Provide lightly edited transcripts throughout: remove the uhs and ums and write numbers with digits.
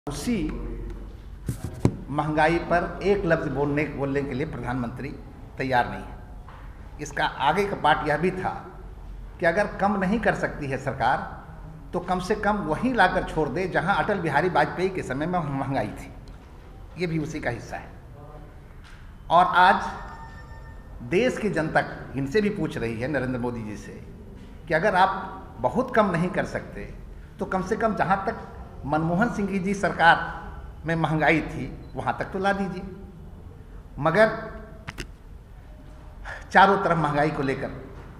उसी महंगाई पर एक लफ्ज़ बोलने के लिए प्रधानमंत्री तैयार नहीं है। इसका आगे का पार्ट यह भी था कि अगर कम नहीं कर सकती है सरकार तो कम से कम वहीं लाकर छोड़ दे जहां अटल बिहारी वाजपेयी के समय में महंगाई थी। ये भी उसी का हिस्सा है। और आज देश की जनता इनसे भी पूछ रही है, नरेंद्र मोदी जी से, कि अगर आप बहुत कम नहीं कर सकते तो कम से कम जहां तक मनमोहन सिंह जी सरकार में महंगाई थी वहां तक तो ला दीजिए। मगर चारों तरफ महंगाई को लेकर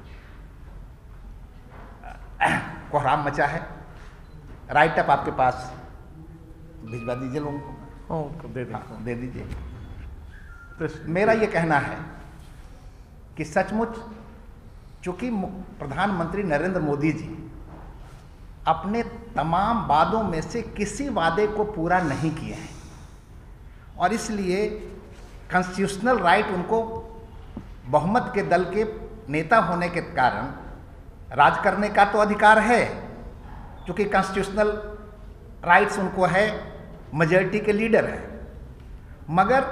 कोहराम मचा है। राइट अप आपके पास भिजवा दीजिए लोगों को। दे दीजिए। तो मेरा ये कहना है कि सचमुच चूंकि प्रधानमंत्री नरेंद्र मोदी जी अपने तमाम वादों में से किसी वादे को पूरा नहीं किए हैं और इसलिए कॉन्स्टिट्यूशनल राइट उनको बहुमत के दल के नेता होने के कारण राज करने का तो अधिकार है, क्योंकि कॉन्स्टिट्यूशनल राइट्स उनको है, मेजॉरिटी के लीडर है, मगर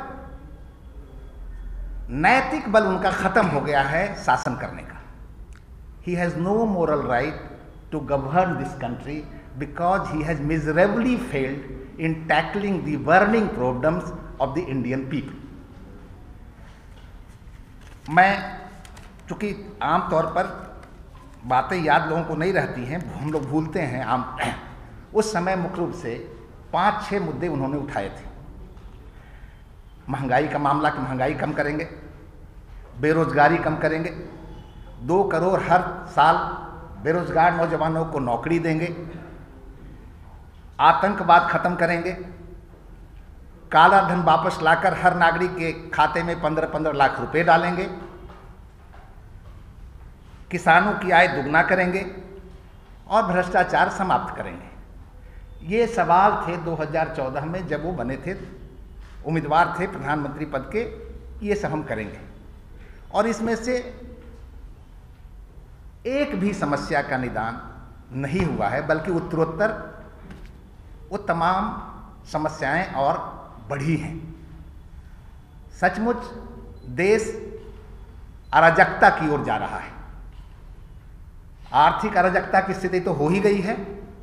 नैतिक बल उनका खत्म हो गया है शासन करने का। He has no moral right to govern this country because he has miserably failed in tackling the burning problems of the Indian people. मैं चूंकि आमतौर पर बातें याद लोगों को नहीं रहती हैं, हम लोग भूलते हैं। उस समय मुख्य रूप से 5-6 मुद्दे उन्होंने उठाए थे। महंगाई का मामला कि महंगाई कम करेंगे, बेरोजगारी कम करेंगे, 2 करोड़ हर साल बेरोजगार नौजवानों को नौकरी देंगे, आतंकवाद खत्म करेंगे, काला धन वापस लाकर हर नागरिक के खाते में 15-15 लाख रुपए डालेंगे, किसानों की आय दुगना करेंगे और भ्रष्टाचार समाप्त करेंगे। ये सवाल थे 2014 में जब वो बने थे, उम्मीदवार थे प्रधानमंत्री पद के। ये सब हम करेंगे और इसमें से एक भी समस्या का निदान नहीं हुआ है, बल्कि उत्तरोत्तर वो तमाम समस्याएं और बढ़ी हैं। सचमुच देश अराजकता की ओर जा रहा है। आर्थिक अराजकता की स्थिति तो हो ही गई है,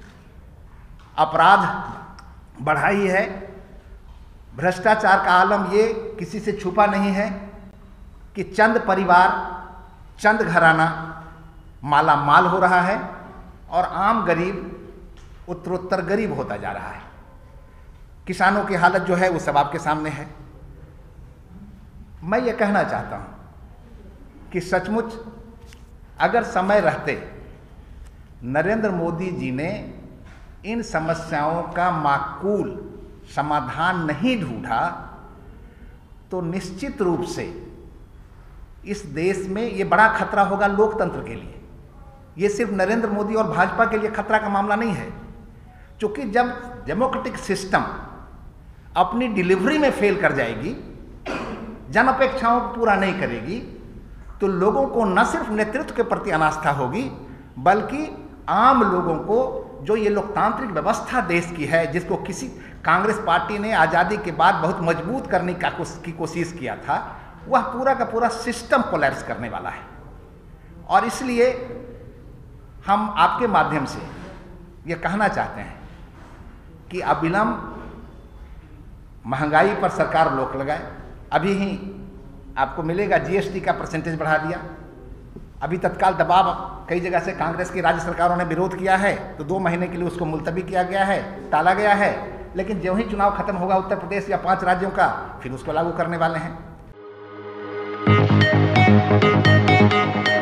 अपराध बढ़ा ही है, भ्रष्टाचार का आलम ये किसी से छुपा नहीं है कि चंद परिवार, चंद घराना माला माल हो रहा है और आम गरीब उत्तरोत्तर गरीब होता जा रहा है। किसानों की हालत जो है वो सब आपके सामने है। मैं ये कहना चाहता हूं कि सचमुच अगर समय रहते नरेंद्र मोदी जी ने इन समस्याओं का माकूल समाधान नहीं ढूंढा तो निश्चित रूप से इस देश में ये बड़ा खतरा होगा लोकतंत्र के लिए। ये सिर्फ नरेंद्र मोदी और भाजपा के लिए खतरा का मामला नहीं है, क्योंकि जब डेमोक्रेटिक सिस्टम अपनी डिलीवरी में फेल कर जाएगी, जन अपेक्षाओं को पूरा नहीं करेगी, तो लोगों को न सिर्फ नेतृत्व के प्रति अनास्था होगी, बल्कि आम लोगों को जो ये लोकतांत्रिक व्यवस्था देश की है, जिसको किसी कांग्रेस पार्टी ने आज़ादी के बाद बहुत मजबूत करने की कोशिश किया था, वह पूरा का पूरा सिस्टम कोलैप्स करने वाला है। और इसलिए हम आपके माध्यम से ये कहना चाहते हैं कि अविलंब महंगाई पर सरकार रोक लगाए। अभी ही आपको मिलेगा जीएसटी का परसेंटेज बढ़ा दिया। अभी तत्काल दबाव कई जगह से कांग्रेस की राज्य सरकारों ने विरोध किया है, तो 2 महीने के लिए उसको मुलतवी किया गया है, टाला गया है। लेकिन जो ही चुनाव खत्म होगा उत्तर प्रदेश या 5 राज्यों का, फिर उसको लागू करने वाले हैं।